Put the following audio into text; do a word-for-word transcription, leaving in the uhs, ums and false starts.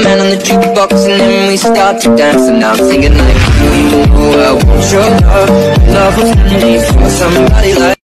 man on the jukebox, and then we start to dance. And I'm singing like, ooh, I want your love. Love was made for somebody like